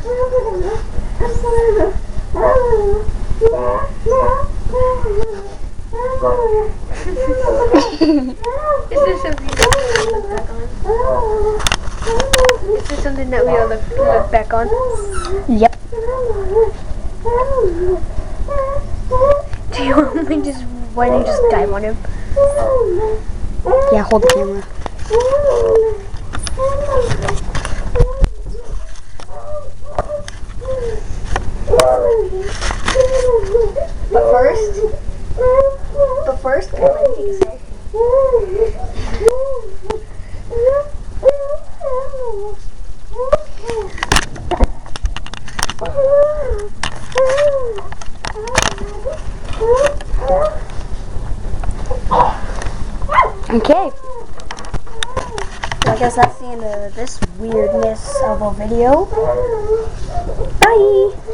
Is this something that we all look back on? Is this something that we all look back on? Yep. Do you want me just, why don't you just dive on him? Yeah, hold the camera. But first, I have anything to say. Okay. I guess that's the end of this weirdness of a video. Bye!